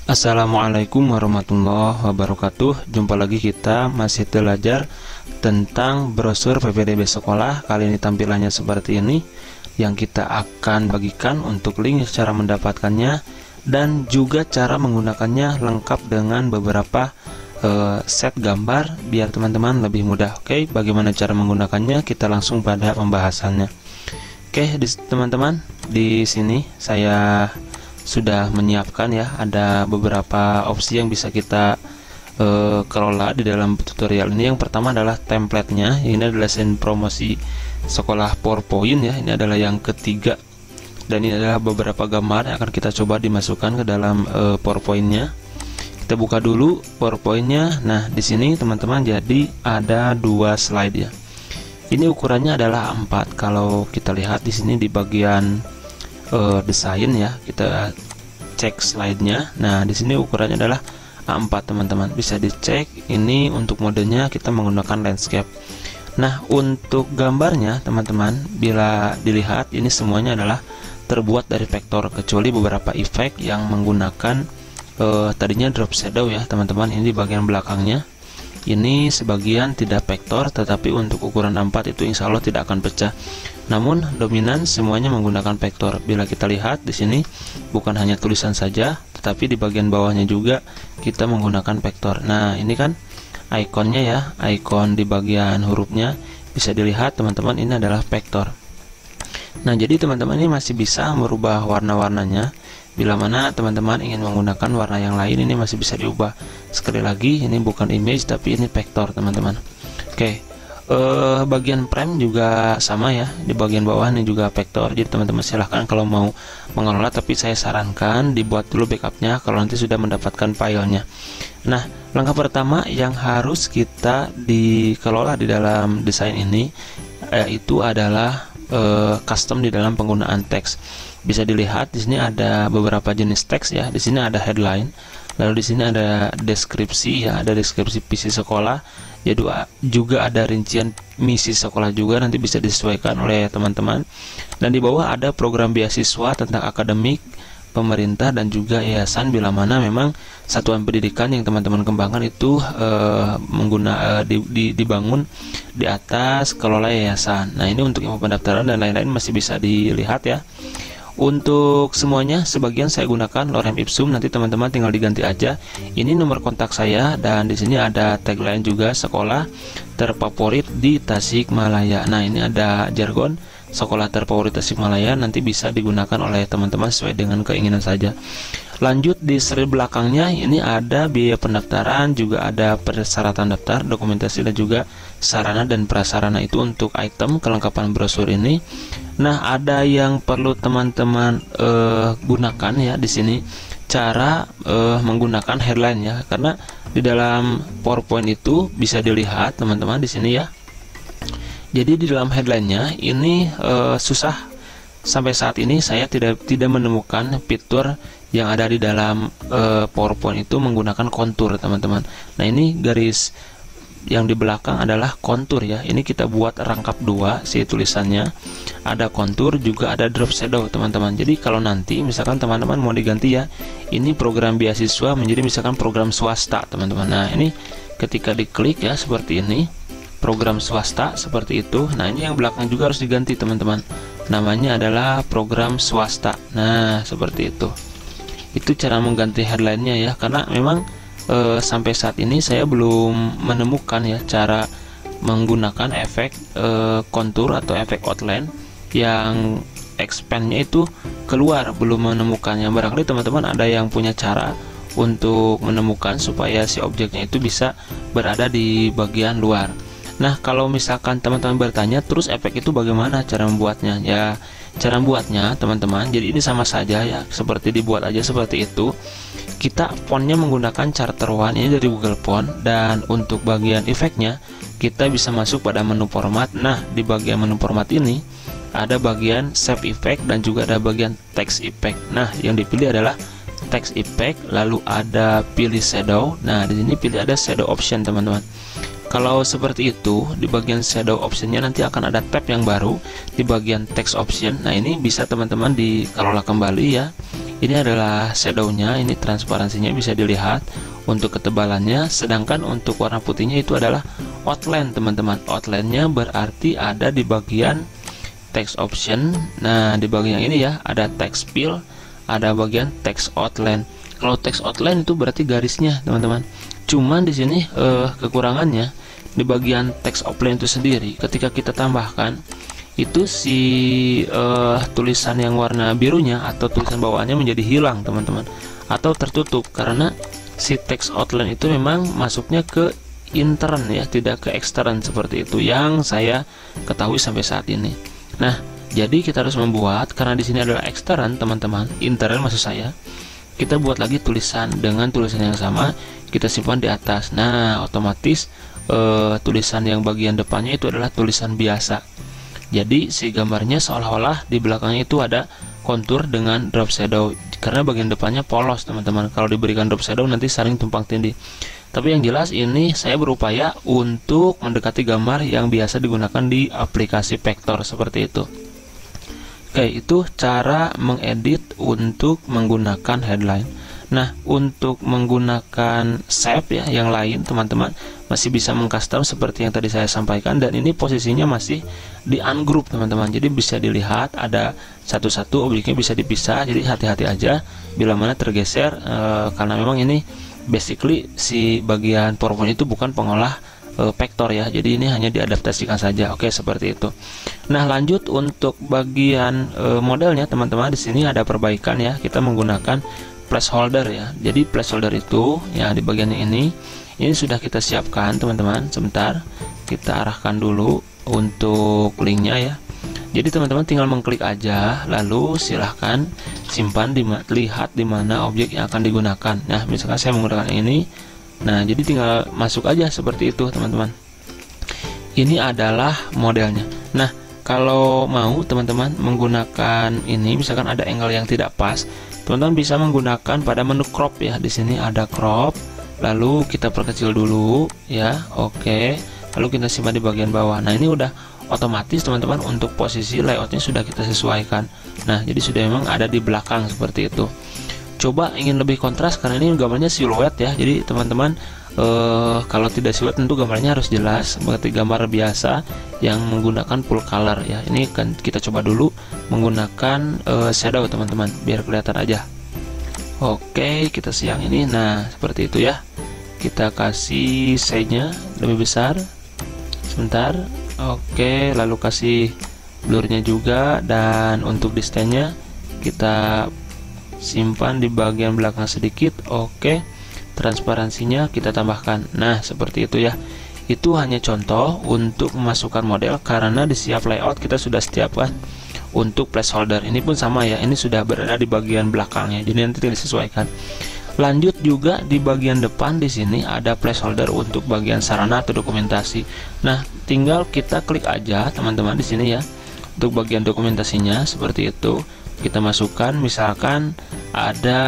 Assalamualaikum warahmatullahi wabarakatuh. Jumpa lagi, kita masih belajar tentang brosur PPDB sekolah. Kali ini tampilannya seperti ini, yang kita akan bagikan untuk link cara mendapatkannya dan juga cara menggunakannya lengkap dengan beberapa set gambar biar teman-teman lebih mudah. Oke, bagaimana cara menggunakannya? Kita langsung pada pembahasannya. Oke, teman-teman, di sini saya sudah menyiapkan ya, ada beberapa opsi yang bisa kita kelola di dalam tutorial ini. Yang pertama adalah template-nya. Ini adalah desain promosi sekolah PowerPoint ya. Ini adalah yang ketiga, dan ini adalah beberapa gambar yang akan kita coba dimasukkan ke dalam PowerPoint-nya. Kita buka dulu PowerPoint-nya. Nah, di sini teman-teman, jadi ada 2 slide ya. Ini ukurannya adalah 4. Kalau kita lihat di sini di bagian desain ya, kita cek slide-nya. Nah, di sini ukurannya adalah A4 teman-teman, bisa dicek. Ini untuk modenya kita menggunakan landscape. Nah, untuk gambarnya teman-teman, bila dilihat ini semuanya adalah terbuat dari vektor, kecuali beberapa efek yang menggunakan tadinya drop shadow ya teman-teman. Ini di bagian belakangnya ini sebagian tidak vektor, tetapi untuk ukuran A4 itu insya Allah tidak akan pecah. Namun dominan semuanya menggunakan vektor. Bila kita lihat di sini bukan hanya tulisan saja, tetapi di bagian bawahnya juga kita menggunakan vektor. Nah, ini kan ikonnya ya, ikon di bagian hurufnya bisa dilihat teman-teman, ini adalah vektor. Nah, jadi teman-teman ini masih bisa merubah warna-warnanya. Bila mana teman-teman ingin menggunakan warna yang lain, ini masih bisa diubah. Sekali lagi, ini bukan image tapi ini vektor teman-teman. Oke, bagian frame juga sama ya, di bagian bawah ini juga vektor. Jadi teman-teman silahkan kalau mau mengelola, tapi saya sarankan dibuat dulu backupnya kalau nanti sudah mendapatkan filenya. Nah, langkah pertama yang harus kita dikelola di dalam desain ini itu adalah custom di dalam penggunaan teks. Bisa dilihat di sini ada beberapa jenis teks ya. Di sini ada headline, lalu di sini ada deskripsi ya, ada deskripsi visi sekolah. Jadi juga ada rincian misi sekolah juga, nanti bisa disesuaikan oleh teman-teman. Dan di bawah ada program beasiswa tentang akademik, pemerintah dan juga yayasan, bila mana memang satuan pendidikan yang teman-teman kembangkan itu dibangun di atas kelola yayasan. Nah, ini untuk info pendaftaran dan lain-lain masih bisa dilihat ya. Untuk semuanya sebagian saya gunakan lorem ipsum, nanti teman-teman tinggal diganti aja. Ini nomor kontak saya, dan di sini ada tagline juga, sekolah terfavorit di Tasikmalaya. Nah, ini ada jargon sekolah terfavorit Tasikmalaya, nanti bisa digunakan oleh teman-teman sesuai dengan keinginan saja. Lanjut di slide belakangnya, ini ada biaya pendaftaran, juga ada persyaratan daftar, dokumentasi, dan juga sarana dan prasarana itu untuk item kelengkapan brosur ini. Nah, ada yang perlu teman-teman gunakan ya di sini, cara menggunakan headline ya, karena di dalam PowerPoint itu bisa dilihat teman-teman di sini ya. Jadi di dalam headline-nya ini susah, sampai saat ini saya tidak menemukan fitur yang ada di dalam PowerPoint itu menggunakan kontur teman-teman. Nah, ini garis yang di belakang adalah kontur ya. Ini kita buat rangkap 2 si tulisannya, ada kontur juga ada drop shadow teman-teman. Jadi kalau nanti misalkan teman-teman mau diganti ya, ini program beasiswa menjadi misalkan program swasta teman-teman. Nah, ini ketika diklik ya seperti ini, program swasta seperti itu. Nah, ini yang belakang juga harus diganti teman-teman, namanya adalah program swasta. Nah, seperti itu. Itu cara mengganti headline-nya ya, karena memang sampai saat ini saya belum menemukan ya cara menggunakan efek kontur atau efek outline yang expand-nya itu keluar, belum menemukannya. Barangkali teman-teman ada yang punya cara untuk menemukan supaya si objeknya itu bisa berada di bagian luar. Nah, kalau misalkan teman-teman bertanya terus efek itu bagaimana cara membuatnya ya, cara membuatnya teman-teman, jadi ini sama saja ya, seperti dibuat aja seperti itu. Kita fontnya menggunakan Charter One, ini dari Google Font, dan untuk bagian efeknya kita bisa masuk pada menu format. Nah, di bagian menu format ini ada bagian Shape Effect dan juga ada bagian Text Effect. Nah, yang dipilih adalah Text Effect, lalu ada pilih Shadow. Nah, di sini pilih ada Shadow Option teman-teman. Kalau seperti itu, di bagian shadow optionnya nanti akan ada tab yang baru di bagian text option. Nah, ini bisa teman-teman dikelola kembali ya. Ini adalah shadownya, ini transparansinya bisa dilihat untuk ketebalannya. Sedangkan untuk warna putihnya itu adalah outline teman-teman. Outline-nya berarti ada di bagian text option. Nah, di bagian ini ya ada text fill, ada bagian text outline. Kalau text outline itu berarti garisnya teman-teman. Cuman di sini kekurangannya di bagian text outline itu sendiri, ketika kita tambahkan itu si tulisan yang warna birunya atau tulisan bawaannya menjadi hilang teman-teman, atau tertutup karena si text outline itu memang masuknya ke intern ya, tidak ke ekstern seperti itu yang saya ketahui sampai saat ini. Nah, jadi kita harus membuat, karena di sini adalah ekstern teman-teman, intern maksud saya, kita buat lagi tulisan dengan tulisan yang sama, kita simpan di atas. Nah, otomatis tulisan yang bagian depannya itu adalah tulisan biasa. Jadi si gambarnya seolah-olah di belakangnya itu ada kontur dengan drop shadow, karena bagian depannya polos teman-teman. Kalau diberikan drop shadow nanti saling tumpang tindih. Tapi yang jelas ini saya berupaya untuk mendekati gambar yang biasa digunakan di aplikasi vektor seperti itu. Oke, itu cara mengedit untuk menggunakan headline. Nah, untuk menggunakan shape ya yang lain teman-teman masih bisa mengcustom seperti yang tadi saya sampaikan, dan ini posisinya masih di ungroup teman-teman. Jadi bisa dilihat ada satu-satu objeknya bisa dipisah. Jadi hati-hati aja bila mana tergeser karena memang ini basically si bagian PowerPoint itu bukan pengolah vektor ya. Jadi ini hanya diadaptasikan saja. Oke, seperti itu. Nah, lanjut untuk bagian modelnya teman-teman, di sini ada perbaikan ya. Kita menggunakan placeholder ya. Jadi placeholder itu ya di bagian ini sudah kita siapkan teman-teman. Sebentar, kita arahkan dulu untuk linknya ya. Jadi teman-teman tinggal mengklik aja, lalu silahkan simpan lihat di mana objek yang akan digunakan. Nah, misalkan saya menggunakan ini. Nah, jadi tinggal masuk aja seperti itu teman-teman. Ini adalah modelnya. Nah, kalau mau teman-teman menggunakan ini, misalkan ada angle yang tidak pas, teman-teman bisa menggunakan pada menu crop ya. Di sini ada crop, lalu kita perkecil dulu ya. Oke, lalu kita simpan di bagian bawah. Nah, ini udah otomatis teman-teman untuk posisi layoutnya sudah kita sesuaikan. Nah, jadi sudah memang ada di belakang seperti itu. Coba ingin lebih kontras karena ini gambarnya siluet ya. Jadi teman-teman kalau tidak siluet tentu gambarnya harus jelas seperti gambar biasa yang menggunakan full color ya. Ini kan kita coba dulu menggunakan shadow teman-teman biar kelihatan aja. Oke, kita siang ini. Nah, seperti itu ya. Kita kasih size-nya lebih besar. Sebentar. Oke, lalu kasih blurnya juga, dan untuk distance-nya kita simpan di bagian belakang sedikit. Oke, transparansinya kita tambahkan. Nah, seperti itu ya. Itu hanya contoh untuk memasukkan model, karena di siap layout kita sudah setiapkan untuk placeholder. Ini pun sama ya, ini sudah berada di bagian belakangnya, jadi nanti disesuaikan. Lanjut juga di bagian depan di sini ada placeholder untuk bagian sarana atau dokumentasi. Nah, tinggal kita klik aja teman-teman di sini ya. Untuk bagian dokumentasinya seperti itu. Kita masukkan misalkan ada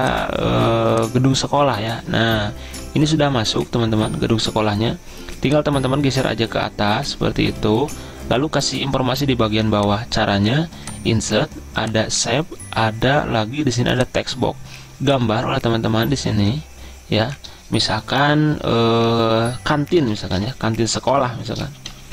gedung sekolah ya. Nah, ini sudah masuk teman-teman gedung sekolahnya. Tinggal teman-teman geser aja ke atas seperti itu. Lalu kasih informasi di bagian bawah. Caranya insert, ada shape, ada lagi di sini ada text box. Gambar oleh teman-teman di sini ya. Misalkan kantin misalkan ya, kantin sekolah misalkan.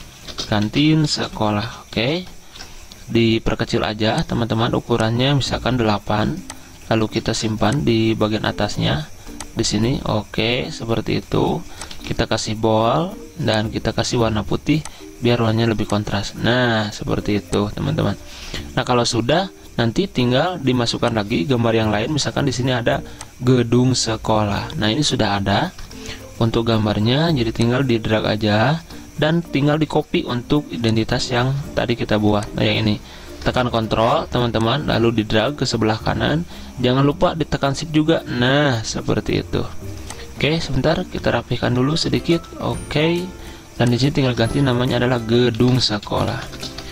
Kantin sekolah. Oke. Diperkecil aja teman-teman ukurannya misalkan 8. Lalu kita simpan di bagian atasnya di sini. Oke, seperti itu. Kita kasih bold dan kita kasih warna putih biar warnanya lebih kontras. Nah, seperti itu teman-teman. Nah, kalau sudah, nanti tinggal dimasukkan lagi gambar yang lain. Misalkan di sini ada gedung sekolah. Nah, ini sudah ada untuk gambarnya, jadi tinggal di drag aja dan tinggal di copy untuk identitas yang tadi kita buat. Nah, yang ini tekan Ctrl teman-teman, lalu di drag ke sebelah kanan. Jangan lupa ditekan Shift juga. Nah, seperti itu. Oke, sebentar kita rapikan dulu sedikit. Oke, dan di sini tinggal ganti namanya adalah gedung sekolah.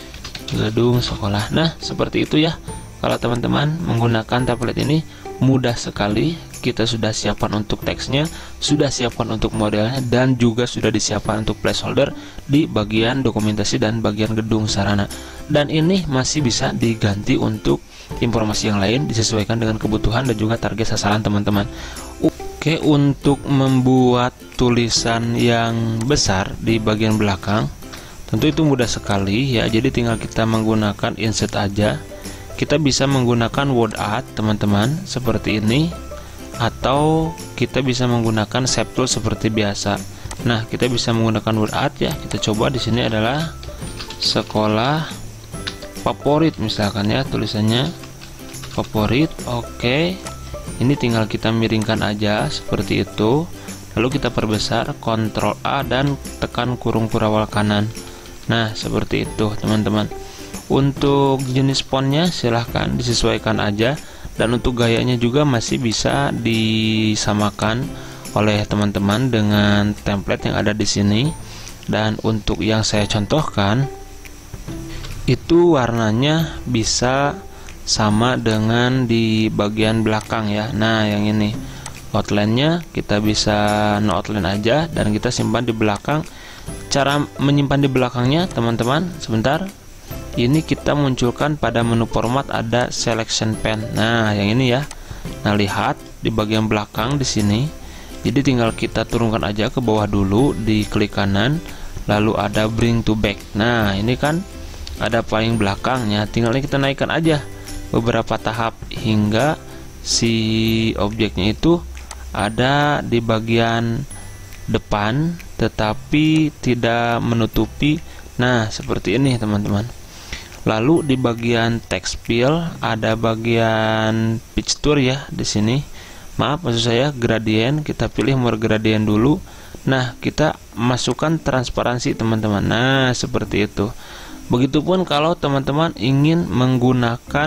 Gedung sekolah. Nah, seperti itu ya. Kalau teman-teman menggunakan template ini mudah sekali. kita sudah siapkan untuk teksnya, sudah siapkan untuk modelnya, dan juga sudah disiapkan untuk placeholder di bagian dokumentasi dan bagian gedung sarana. Dan ini masih bisa diganti untuk informasi yang lain, disesuaikan dengan kebutuhan dan juga target sasaran teman-teman. Oke, untuk membuat tulisan yang besar di bagian belakang, tentu itu mudah sekali ya. Jadi tinggal kita menggunakan insert aja. Kita bisa menggunakan word art teman-teman seperti ini, atau kita bisa menggunakan shape tool seperti biasa. Nah, kita bisa menggunakan word art ya. Kita coba di sini adalah sekolah favorit misalkan ya, tulisannya favorit. Oke. Ini tinggal kita miringkan aja seperti itu. Lalu kita perbesar, Ctrl A dan tekan kurung kurawal kanan. Nah, seperti itu teman-teman. Untuk jenis fontnya silahkan disesuaikan aja, dan untuk gayanya juga masih bisa disamakan oleh teman-teman dengan template yang ada di sini. Dan untuk yang saya contohkan itu warnanya bisa sama dengan di bagian belakang ya. Nah, yang ini outline-nya kita bisa no outline aja dan kita simpan di belakang. Cara menyimpan di belakangnya teman-teman, sebentar. Ini kita munculkan pada menu format ada selection pen. Nah, yang ini ya. Nah, lihat di bagian belakang di sini. Jadi tinggal kita turunkan aja ke bawah dulu, di klik kanan, lalu ada bring to back. Nah, ini kan ada paling belakangnya, tinggal kita naikkan aja beberapa tahap hingga si objeknya itu ada di bagian depan tetapi tidak menutupi. Nah, seperti ini teman-teman. Lalu di bagian text fill ada bagian picture ya di sini. Maaf, maksud saya gradient. Kita pilih more gradient dulu. Nah, kita masukkan transparansi teman-teman. Nah, seperti itu. Begitupun kalau teman-teman ingin menggunakan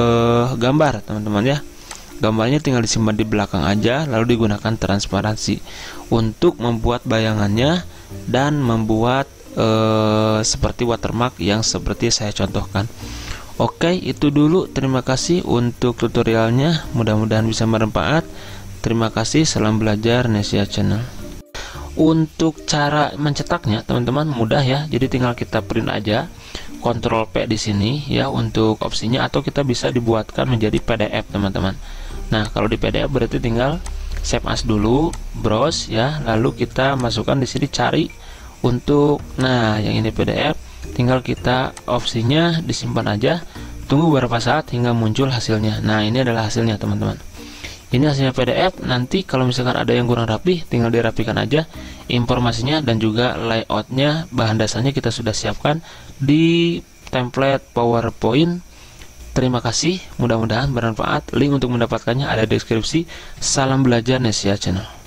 gambar teman-teman ya. Gambarnya tinggal disimpan di belakang aja, lalu digunakan transparansi untuk membuat bayangannya dan membuat seperti watermark yang seperti saya contohkan. Oke, itu dulu. Terima kasih untuk tutorialnya, mudah-mudahan bisa bermanfaat. Terima kasih, salam belajar Nesia Channel. Untuk cara mencetaknya teman-teman mudah ya, jadi tinggal kita print aja, Ctrl P di sini ya untuk opsinya, atau kita bisa dibuatkan menjadi PDF teman-teman. Nah, kalau di PDF berarti tinggal save as dulu, browse ya, lalu kita masukkan di sini cari untuk, nah yang ini PDF, tinggal kita opsinya disimpan aja, tunggu beberapa saat hingga muncul hasilnya. Nah, ini adalah hasilnya teman-teman. Ini hasilnya PDF. Nanti kalau misalkan ada yang kurang rapi, tinggal dirapikan aja informasinya, dan juga layoutnya, bahan dasarnya kita sudah siapkan di template PowerPoint. Terima kasih, mudah-mudahan bermanfaat. Link untuk mendapatkannya ada di deskripsi. Salam belajar Nesia Channel.